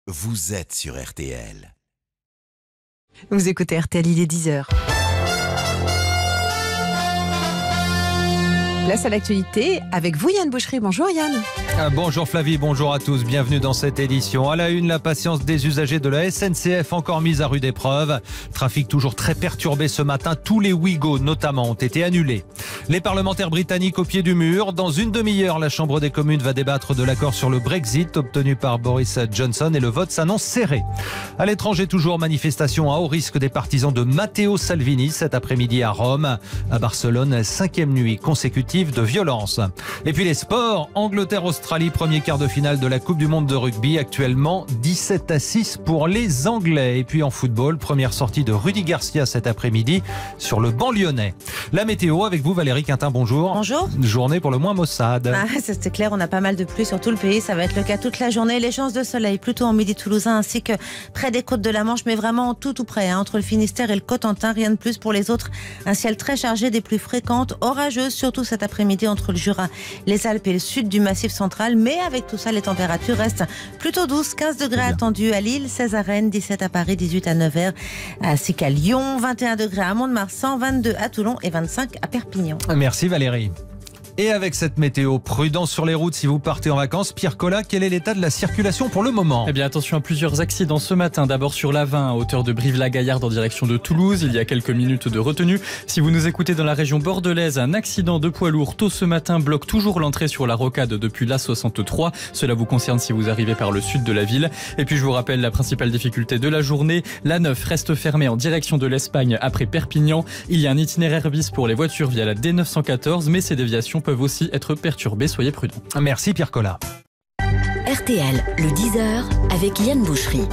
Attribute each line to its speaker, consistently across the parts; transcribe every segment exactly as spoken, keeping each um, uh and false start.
Speaker 1: vous êtes sur R T L.
Speaker 2: Vous écoutez R T L, il est dix heures. Place à l'actualité avec vous, Yann Boucherie. Bonjour Yann.
Speaker 3: Ah, bonjour Flavie, bonjour à tous, bienvenue dans cette édition. À la une, la patience des usagers de la S N C F encore mise à rude épreuve. Trafic toujours très perturbé ce matin, tous les Ouigo notamment ont été annulés. Les parlementaires britanniques au pied du mur. Dans une demi-heure, la Chambre des communes va débattre de l'accord sur le Brexit obtenu par Boris Johnson et le vote s'annonce serré. À l'étranger, toujours manifestation à haut risque des partisans de Matteo Salvini cet après-midi à Rome. À Barcelone, cinquième nuit consécutive de violence. Et puis les sports, Angleterre-Australie, premier quart de finale de la Coupe du Monde de rugby, actuellement dix-sept à six pour les Anglais. Et puis en football, première sortie de Rudy Garcia cet après-midi sur le banc lyonnais. La météo avec vous Valérie Quintin, bonjour.
Speaker 4: Bonjour.
Speaker 3: Journée pour le moins maussade.
Speaker 4: Ah, c'est clair, on a pas mal de pluie sur tout le pays, ça va être le cas toute la journée. Les chances de soleil plutôt en midi toulousain ainsi que près des côtes de la Manche, mais vraiment tout tout près, hein, entre le Finistère et le Cotentin, rien de plus pour les autres. Un ciel très chargé, des pluies fréquentes, orageuses, surtout cet après-midi entre le Jura, les Alpes et le sud du Massif central. Mais avec tout ça, les températures restent plutôt douces. quinze degrés attendus à Lille, seize à Rennes, dix-sept à Paris, dix-huit à Nevers, ainsi qu'à Lyon, vingt et un degrés à Mont-de-Marsan, vingt-deux à Toulon et vingt-cinq à Perpignan.
Speaker 3: Merci Valérie. Et avec cette météo, prudence sur les routes si vous partez en vacances. Pierre Collat, quel est l'état de la circulation pour le moment ?
Speaker 5: Eh bien attention à plusieurs accidents ce matin. D'abord sur l'A vingt à hauteur de Brive-la-Gaillarde en direction de Toulouse. Il y a quelques minutes de retenue. Si vous nous écoutez dans la région bordelaise, un accident de poids lourd tôt ce matin bloque toujours l'entrée sur la rocade depuis l'A soixante-trois. Cela vous concerne si vous arrivez par le sud de la ville. Et puis je vous rappelle la principale difficulté de la journée. L'A neuf reste fermée en direction de l'Espagne après Perpignan. Il y a un itinéraire bis pour les voitures via la D neuf cent quatorze, mais ces déviations peuvent aussi être perturbés, soyez prudents.
Speaker 3: Merci Pierre Collat.
Speaker 6: R T L, le dix heures avec Yann Boucherie.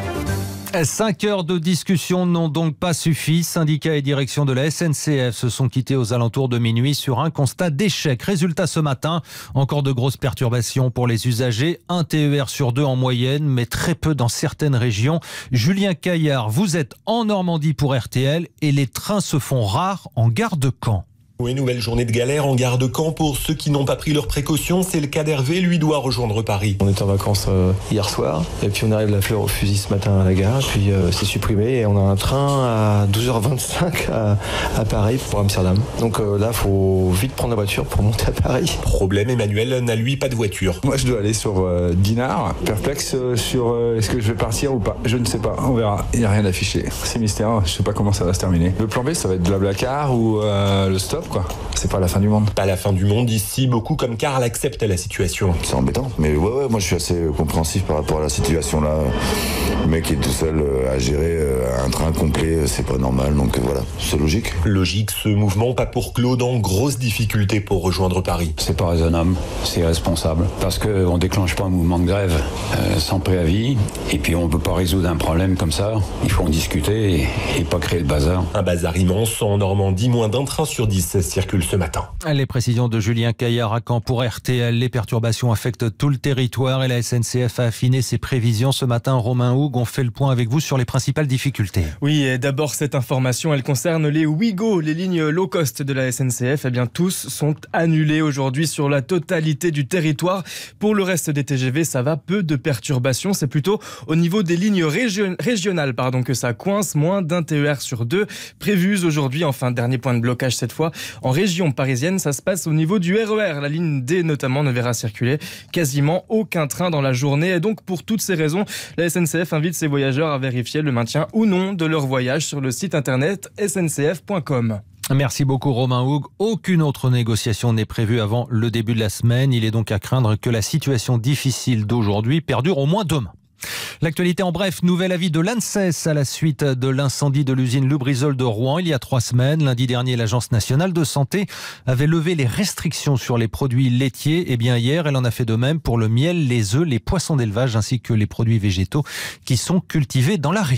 Speaker 3: Cinq heures de discussion n'ont donc pas suffi. Syndicats et direction de la S N C F se sont quittés aux alentours de minuit sur un constat d'échec. Résultat ce matin, encore de grosses perturbations pour les usagers. Un T E R sur deux en moyenne, mais très peu dans certaines régions. Julien Caillard, vous êtes en Normandie pour R T L et les trains se font rares en gare de Caen.
Speaker 7: Oui, nouvelle journée de galère en gare de Caen pour ceux qui n'ont pas pris leurs précautions. C'est le cas d'Hervé, lui doit rejoindre Paris.
Speaker 8: On était en vacances euh, hier soir et puis on arrive la fleur au fusil ce matin à la gare. Puis euh, c'est supprimé et on a un train à douze heures vingt-cinq à, à Paris pour Amsterdam. Donc euh, là, il faut vite prendre la voiture pour monter à Paris.
Speaker 7: Problème, Emmanuel n'a lui pas de voiture.
Speaker 9: Moi, je dois aller sur euh, Dinard. Perplexe euh, sur euh, est-ce que je vais partir ou pas. Je ne sais pas, on verra. Il n'y a rien d'affiché. C'est mystère, je ne sais pas comment ça va se terminer. Le plan B, ça va être de la Blablacar ou euh, le stop, quoi. C'est pas la fin du monde.
Speaker 7: Pas la fin du monde ici, beaucoup comme Karl acceptent la situation.
Speaker 10: C'est embêtant, mais ouais, ouais, moi je suis assez compréhensif par rapport à la situation là. Le mec est tout seul à gérer un train complet, c'est pas normal, donc voilà, c'est logique.
Speaker 7: Logique, ce mouvement, pas pour Claude, en grosse difficulté pour rejoindre Paris.
Speaker 11: C'est pas raisonnable, c'est irresponsable, parce qu'on déclenche pas un mouvement de grève euh, sans préavis, et puis on peut pas résoudre un problème comme ça, il faut en discuter et, et pas créer le bazar.
Speaker 7: Un bazar immense, en Normandie, moins d'un train sur dix circule ce matin.
Speaker 3: Les précisions de Julien Caillard à Caen pour R T L. Les perturbations affectent tout le territoire et la S N C F a affiné ses prévisions ce matin. Romain Houg, on fait le point avec vous sur les principales difficultés.
Speaker 12: Oui, et d'abord cette information, elle concerne les Ouigo, les lignes low cost de la S N C F. Eh bien, tous sont annulés aujourd'hui sur la totalité du territoire. Pour le reste des T G V, ça va, peu de perturbations. C'est plutôt au niveau des lignes région- régionales pardon, que ça coince. Moins d'un T E R sur deux prévus aujourd'hui. Enfin, dernier point de blocage cette fois. En région parisienne, ça se passe au niveau du R E R. La ligne D notamment ne verra circuler quasiment aucun train dans la journée. Et donc pour toutes ces raisons, la S N C F invite ses voyageurs à vérifier le maintien ou non de leur voyage sur le site internet s n c f point com.
Speaker 3: Merci beaucoup Romain Houg. Aucune autre négociation n'est prévue avant le début de la semaine. Il est donc à craindre que la situation difficile d'aujourd'hui perdure au moins demain. L'actualité en bref, nouvel avis de l'ANSES à la suite de l'incendie de l'usine Lubrizol de Rouen il y a trois semaines. Lundi dernier, l'Agence nationale de santé avait levé les restrictions sur les produits laitiers. Et bien hier, elle en a fait de même pour le miel, les œufs, les poissons d'élevage ainsi que les produits végétaux qui sont cultivés dans la région.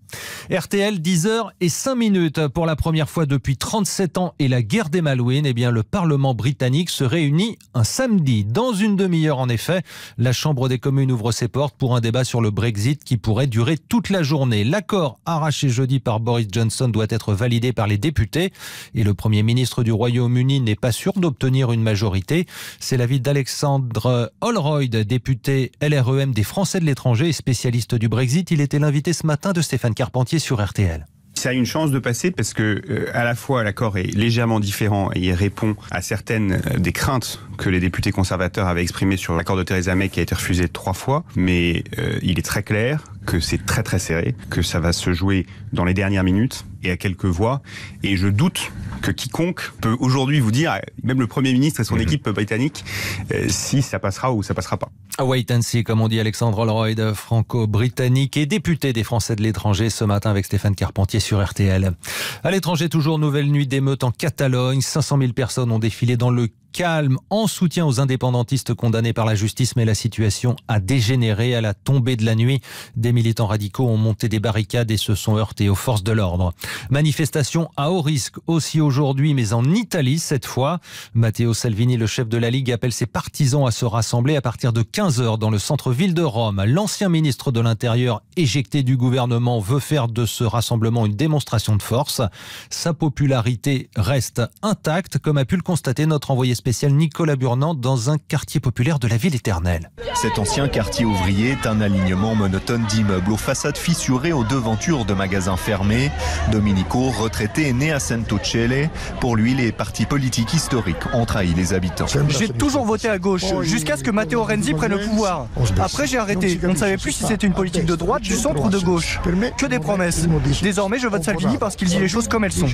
Speaker 3: R T L, dix heures et cinq minutes. Pour la première fois depuis trente-sept ans et la guerre des Malouines, eh bien, le Parlement britannique se réunit un samedi. Dans une demi-heure, en effet, la Chambre des communes ouvre ses portes pour un débat sur le Brexit qui pourrait durer toute la journée. L'accord arraché jeudi par Boris Johnson doit être validé par les députés et le Premier ministre du Royaume-Uni n'est pas sûr d'obtenir une majorité. C'est l'avis d'Alexandre Holroyd, député L R E M des Français de l'étranger et spécialiste du Brexit. Il était l'invité ce matin de Stéphane Carpentier sur R T L.
Speaker 13: Ça a une chance de passer parce que euh, à la fois l'accord est légèrement différent et il répond à certaines euh, des craintes que les députés conservateurs avaient exprimées sur l'accord de Theresa May qui a été refusé trois fois, mais euh, il est très clair que c'est très très serré, que ça va se jouer dans les dernières minutes et à quelques voix. Et je doute que quiconque peut aujourd'hui vous dire, même le Premier ministre et son mmh. équipe britannique, euh, si ça passera ou ça passera pas.
Speaker 3: Wait and see, comme on dit Alexandre Holroyd, franco-britannique et député des Français de l'étranger, ce matin avec Stéphane Carpentier sur R T L. À l'étranger, toujours nouvelle nuit d'émeute en Catalogne. cinq cent mille personnes ont défilé dans le calme en soutien aux indépendantistes condamnés par la justice, mais la situation a dégénéré à la tombée de la nuit. Des militants radicaux ont monté des barricades et se sont heurtés aux forces de l'ordre. Manifestation à haut risque aussi aujourd'hui, mais en Italie cette fois. Matteo Salvini, le chef de la Ligue, appelle ses partisans à se rassembler à partir de quinze heures dans le centre-ville de Rome. L'ancien ministre de l'Intérieur, éjecté du gouvernement, veut faire de ce rassemblement une démonstration de force. Sa popularité reste intacte, comme a pu le constater notre envoyé spécial Nicolas Burnand dans un quartier populaire de la ville éternelle.
Speaker 14: Cet ancien quartier ouvrier est un alignement monotone d'immeubles aux façades fissurées, aux devantures de magasins fermés. Domenico, retraité, est né à Centocelle. Pour lui, les partis politiques historiques ont trahi les habitants.
Speaker 15: J'ai toujours voté à gauche, jusqu'à ce que Matteo Renzi prenne le pouvoir. Après, j'ai arrêté. On ne savait plus si c'était une politique de droite, du centre ou de gauche. Que des promesses. Désormais, je vote Salvini parce qu'il dit les choses comme elles sont.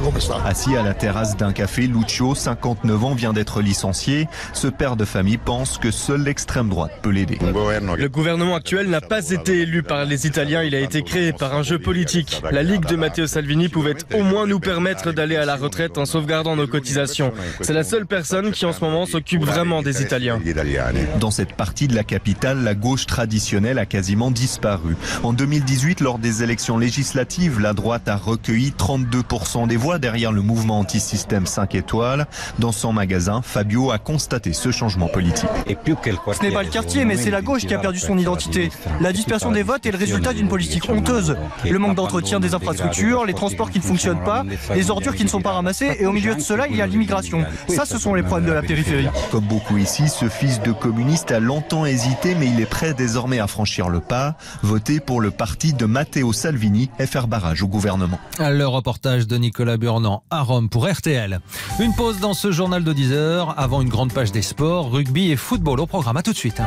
Speaker 14: Assis à la terrasse d'un café, Lucio, cinquante-neuf ans, vient d'être licencié. Ce père de famille pense que seule l'extrême droite peut l'aider.
Speaker 12: Le gouvernement actuel n'a pas été élu par les Italiens, il a été créé par un jeu politique. La Ligue de Matteo Salvini pouvait au moins nous permettre d'aller à la retraite en sauvegardant nos cotisations. C'est la seule personne qui en ce moment s'occupe vraiment des Italiens.
Speaker 14: Dans cette partie de la capitale, la gauche traditionnelle a quasiment disparu. En deux mille dix-huit, lors des élections législatives, la droite a recueilli trente-deux pour cent des voix derrière le mouvement anti-système cinq étoiles. Dans son magasin, Fabio a constaté ce changement politique.
Speaker 15: Ce n'est pas le quartier, mais c'est la gauche qui a perdu son identité. La dispersion des votes est le résultat d'une politique honteuse. Le manque d'entretien des infrastructures, les transports qui ne fonctionnent pas, les ordures qui ne sont pas ramassées, et au milieu de cela, il y a l'immigration. Ça, ce sont les problèmes de la périphérie.
Speaker 14: Comme beaucoup ici, ce fils de communiste a longtemps hésité, mais il est prêt désormais à franchir le pas. Voter pour le parti de Matteo Salvini et faire barrage au gouvernement.
Speaker 3: Le reportage de Nicolas Burnand à Rome pour R T L. Une pause dans ce journal de dix heures avant une grande page des sports, rugby et football au programme. À tout de suite.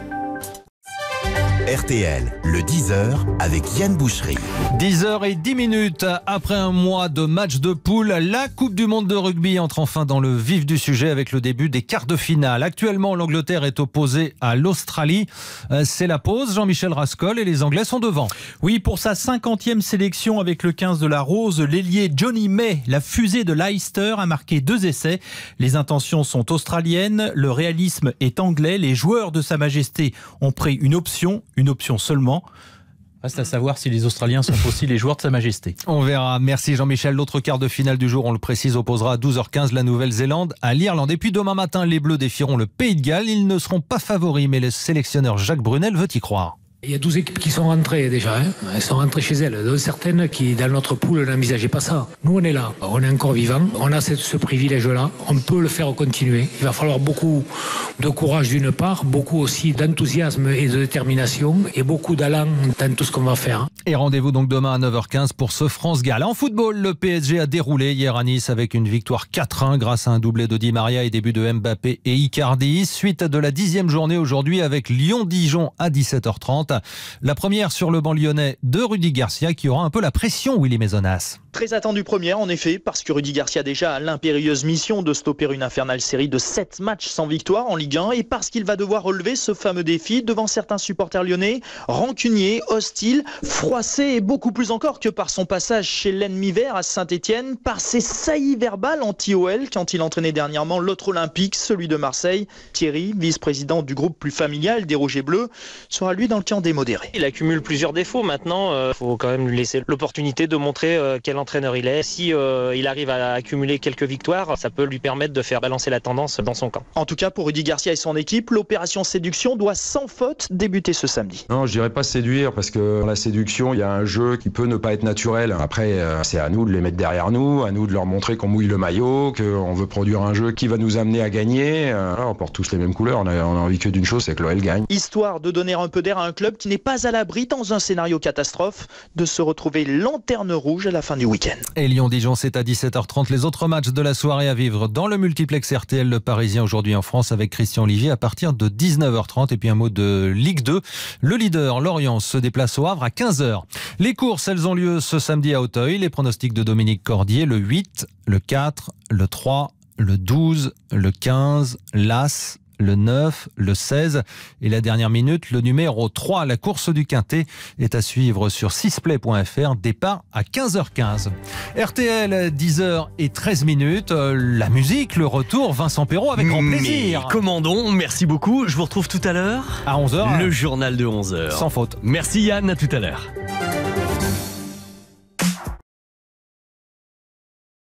Speaker 1: R T L, le dix heures avec Yann Boucherie.
Speaker 3: dix heures et dix minutes après un mois de match de poule, la Coupe du Monde de rugby entre enfin dans le vif du sujet avec le début des quarts de finale. Actuellement, l'Angleterre est opposée à l'Australie. C'est la pause, Jean-Michel Rascol, et les Anglais sont devant.
Speaker 16: Oui, pour sa cinquantième sélection avec le quinze de la Rose, l'ailier Johnny May, la fusée de Leicester, a marqué deux essais. Les intentions sont australiennes, le réalisme est anglais. Les joueurs de Sa Majesté ont pris une option, une option seulement. Reste à savoir si les Australiens sont aussi les joueurs de Sa Majesté.
Speaker 3: On verra. Merci Jean-Michel. L'autre quart de finale du jour, on le précise, opposera à douze heures quinze la Nouvelle-Zélande à l'Irlande. Et puis demain matin, les Bleus défieront le Pays de Galles. Ils ne seront pas favoris, mais le sélectionneur Jacques Brunel veut y croire.
Speaker 17: Il y a douze équipes qui sont rentrées déjà, hein. Elles sont rentrées chez elles. Donc certaines qui, dans notre poule, n'envisageaient pas ça. Nous, on est là, on est encore vivants, on a ce, ce privilège-là, on peut le faire continuer. Il va falloir beaucoup de courage d'une part, beaucoup aussi d'enthousiasme et de détermination, et beaucoup d'allant dans tout ce qu'on va faire.
Speaker 3: Et rendez-vous donc demain à neuf heures quinze pour ce France-Galles. En football, le P S G a déroulé hier à Nice avec une victoire quatre un grâce à un doublé de Di Maria et début de Mbappé et Icardi. Suite de la dixième journée aujourd'hui avec Lyon-Dijon à dix-sept heures trente. La première sur le banc lyonnais de Rudy Garcia qui aura un peu la pression, Willy Maisonnas.
Speaker 18: Très attendue première en effet, parce que Rudy Garcia déjà a l'impérieuse mission de stopper une infernale série de sept matchs sans victoire en Ligue un, et parce qu'il va devoir relever ce fameux défi devant certains supporters lyonnais, rancuniers, hostiles, froids froissé et beaucoup plus encore que par son passage chez l'ennemi vert à Saint-Etienne, par ses saillies verbales anti-O L quand il entraînait dernièrement l'autre olympique, celui de Marseille. Thierry, vice-président du groupe plus familial des Rouges et Bleus, sera lui dans le camp des modérés.
Speaker 19: Il accumule plusieurs défauts maintenant, il euh, faut quand même lui laisser l'opportunité de montrer euh, quel entraîneur il est. Si euh, il arrive à accumuler quelques victoires, ça peut lui permettre de faire balancer la tendance dans son camp.
Speaker 18: En tout cas, pour Rudy Garcia et son équipe, l'opération séduction doit sans faute débuter ce samedi.
Speaker 20: Non, je dirais pas séduire, parce que dans la séduction, il y a un jeu qui peut ne pas être naturel. Après, euh, c'est à nous de les mettre derrière nous, à nous de leur montrer qu'on mouille le maillot, qu'on veut produire un jeu qui va nous amener à gagner. Euh, on porte tous les mêmes couleurs, on a, on a envie que d'une chose, c'est que l'O L gagne.
Speaker 18: Histoire de donner un peu d'air à un club qui n'est pas à l'abri, dans un scénario catastrophe, de se retrouver lanterne rouge à la fin du week-end.
Speaker 3: Et Lyon-Dijon, c'est à dix-sept heures trente. Les autres matchs de la soirée à vivre dans le multiplex R T L, le Parisien aujourd'hui en France avec Christian Olivier à partir de dix-neuf heures trente. Et puis un mot de Ligue deux. Le leader, Lorient, se déplace au Havre à quinze heures. Les courses, elles ont lieu ce samedi à Auteuil. Les pronostics de Dominique Cordier, le huit, le quatre, le trois, le douze, le quinze, l'As, le neuf, le seize et la dernière minute, le numéro trois. La course du Quintet est à suivre sur sixplay point f r. Départ à quinze heures quinze. R T L, dix heures treize minutes. La musique, le retour, Vincent Perrault avec grand plaisir.
Speaker 21: Mais commandons, merci beaucoup. Je vous retrouve tout à l'heure.
Speaker 3: À onze heures.
Speaker 21: Le journal de onze heures.
Speaker 3: Sans faute.
Speaker 21: Merci Yann, à tout à l'heure.